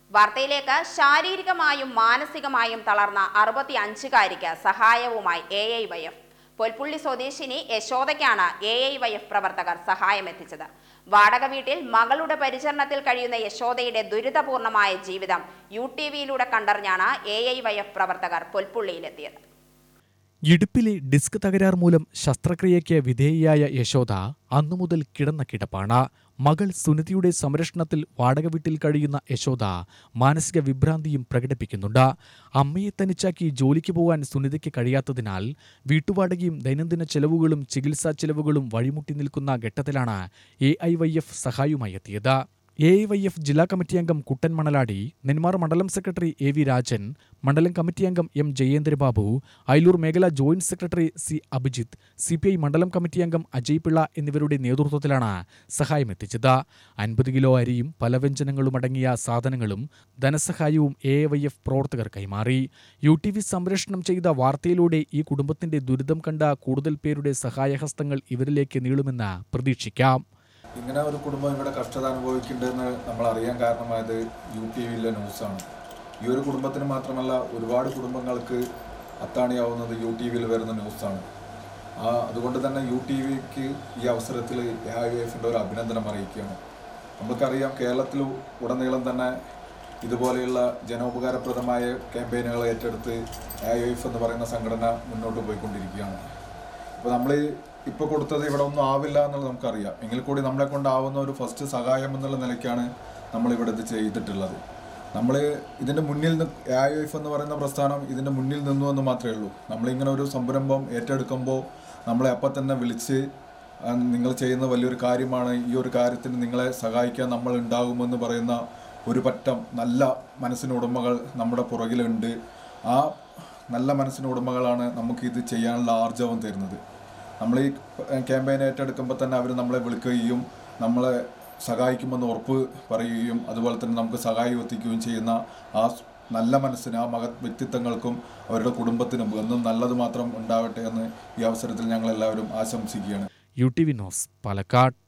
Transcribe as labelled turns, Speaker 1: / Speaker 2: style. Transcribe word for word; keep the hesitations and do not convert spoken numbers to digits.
Speaker 1: വാർത്തയിലേക്ക്. ശാരീരികമായും മാനസികമായും തളർന്ന അറുപത്തി അഞ്ചുകാരിക്ക് സഹായവുമായി A I Y F. Polpully സ്വദേശിനി യശോദയ്ക്കാണ് എ ഐ വൈ എഫ് പ്രവർത്തകർ സഹായമെത്തിച്ചത്. വാടക വീട്ടിൽ മകളുടെ പരിചരണത്തിൽ കഴിയുന്ന യശോദയുടെ ദുരിതപൂർണമായ ജീവിതം യു ടി വിയിലൂടെ കണ്ടറിഞ്ഞാണ് എ ഐ വൈ എഫ് പ്രവർത്തകർ പൊൽപ്പുള്ളിയിലെത്തിയത്.
Speaker 2: ഇടുപ്പിലെ ഡിസ്ക് തകരാർ മൂലം ശസ്ത്രക്രിയയ്ക്ക് വിധേയയായ യശോദ അന്നുമുതൽ കിടന്ന കിടപ്പാണ്. മകൾ സുനിതയുടെ സംരക്ഷണത്തിൽ വാടക വീട്ടിൽ കഴിയുന്ന യശോദ മാനസിക വിഭ്രാന്തിയും പ്രകടിപ്പിക്കുന്നുണ്ട്. അമ്മയെ തനിച്ചാക്കി ജോലിക്ക് പോകാൻ സുനിതയ്ക്ക് കഴിയാത്തതിനാൽ വീട്ടുവാടകയും ദൈനംദിന ചെലവുകളും ചികിത്സാ ചെലവുകളും വഴിമുട്ടി നിൽക്കുന്ന ഘട്ടത്തിലാണ് എ ഐ വൈ എഫ് സഹായവുമായി എത്തിയത്. എ ഐ വൈ എഫ് ജില്ലാ കമ്മിറ്റി അംഗം കുട്ടൻ മണലാടി, നെന്മാർ മണ്ഡലം സെക്രട്ടറി എ വി രാജൻ, മണ്ഡലം കമ്മിറ്റി അംഗം എം ജയേന്ദ്രബാബു, അയലൂർ മേഖലാ joint secretary C Abhijith, C P I മണ്ഡലം കമ്മിറ്റി അംഗം അജയ് പിള്ള എന്നിവരുടെ നേതൃത്വത്തിലാണ് സഹായമെത്തിച്ചത്. അൻപത് കിലോ അരിയും പലവ്യഞ്ജനങ്ങളുമടങ്ങിയ സാധനങ്ങളും ധനസഹായവും എ ഐ വൈ എഫ് പ്രവർത്തകർ കൈമാറി. യു ടി വി സംപ്രേഷണം ചെയ്ത വാർത്തയിലൂടെ ഈ കുടുംബത്തിന്റെ ദുരിതം കണ്ട കൂടുതൽ പേരുടെ സഹായഹസ്തങ്ങൾ ഇവരിലേക്ക് നീളുമെന്ന് പ്രതീക്ഷിക്കാം.
Speaker 3: ഇങ്ങനെ ഒരു കുടുംബം ഇവിടെ കഷ്ടത അനുഭവിക്കുന്നുണ്ടെന്ന് നമ്മൾ അറിയാൻ കാരണമായത് യു ടി വിയിലെ ന്യൂസാണ്. ഈ ഒരു കുടുംബത്തിന് മാത്രമല്ല, ഒരുപാട് കുടുംബങ്ങൾക്ക് അത്താണിയാവുന്നത് യു ടി വിയിൽ വരുന്ന ന്യൂസാണ്. ആ അതുകൊണ്ട് തന്നെ യു ടി വിക്ക് ഈ അവസരത്തിൽ എ ഐ വൈ എഫിൻ്റെ ഒരു അഭിനന്ദനം അറിയിക്കുകയാണ്. നമുക്കറിയാം, കേരളത്തിൽ ഉടനീളം തന്നെ ഇതുപോലെയുള്ള ജനോപകാരപ്രദമായ ക്യാമ്പയിനുകൾ ഏറ്റെടുത്ത് എ ഐ വൈ എഫ് എന്ന് പറയുന്ന സംഘടന മുന്നോട്ട് പോയിക്കൊണ്ടിരിക്കുകയാണ്. അപ്പോൾ നമ്മൾ ഇപ്പോൾ കൊടുത്തത് ഇവിടെ ഒന്നും ആവില്ല എന്നുള്ളത് നമുക്കറിയാം. എങ്കിൽ കൂടി നമ്മളെ കൊണ്ടാവുന്ന ഒരു ഫസ്റ്റ് സഹായം എന്നുള്ള നിലയ്ക്കാണ് നമ്മളിവിടെ ഇത് ചെയ്തിട്ടുള്ളത്. നമ്മൾ ഇതിൻ്റെ മുന്നിൽ എ ഐ വൈ എഫ് എന്ന് പറയുന്ന പ്രസ്ഥാനം ഇതിൻ്റെ മുന്നിൽ നിന്നു എന്ന് മാത്രമേ ഉള്ളൂ. നമ്മളിങ്ങനെ ഒരു സംരംഭം ഏറ്റെടുക്കുമ്പോൾ നമ്മളെ അപ്പം തന്നെ വിളിച്ച് നിങ്ങൾ ചെയ്യുന്ന വലിയൊരു കാര്യമാണ്, ഈ ഒരു കാര്യത്തിന് നിങ്ങളെ സഹായിക്കാൻ നമ്മൾ ഉണ്ടാകുമെന്ന് പറയുന്ന ഒരു പറ്റം നല്ല മനസ്സിന് ഉടമകൾ നമ്മുടെ പുറകിലുണ്ട്. ആ നല്ല മനസ്സിന് ഉടമകളാണ് നമുക്കിത് ചെയ്യാനുള്ള ആർജവം തരുന്നത്. നമ്മൾ ഈ ക്യാമ്പയിൻ ഏറ്റെടുക്കുമ്പോൾ തന്നെ അവർ നമ്മളെ വിളിക്കുകയും നമ്മളെ സഹായിക്കുമെന്ന് ഉറപ്പ് പറയുകയും അതുപോലെ തന്നെ നമുക്ക് സഹായം എത്തിക്കുകയും ചെയ്യുന്ന ആ നല്ല മനസ്സിന്, ആ മഹത് വ്യക്തിത്വങ്ങൾക്കും അവരുടെ കുടുംബത്തിനും എന്നും നല്ലത് മാത്രം ഉണ്ടാവട്ടെ എന്ന് ഈ അവസരത്തിൽ ഞങ്ങളെല്ലാവരും ആശംസിക്കുകയാണ്.
Speaker 2: U T V news, Palakkad.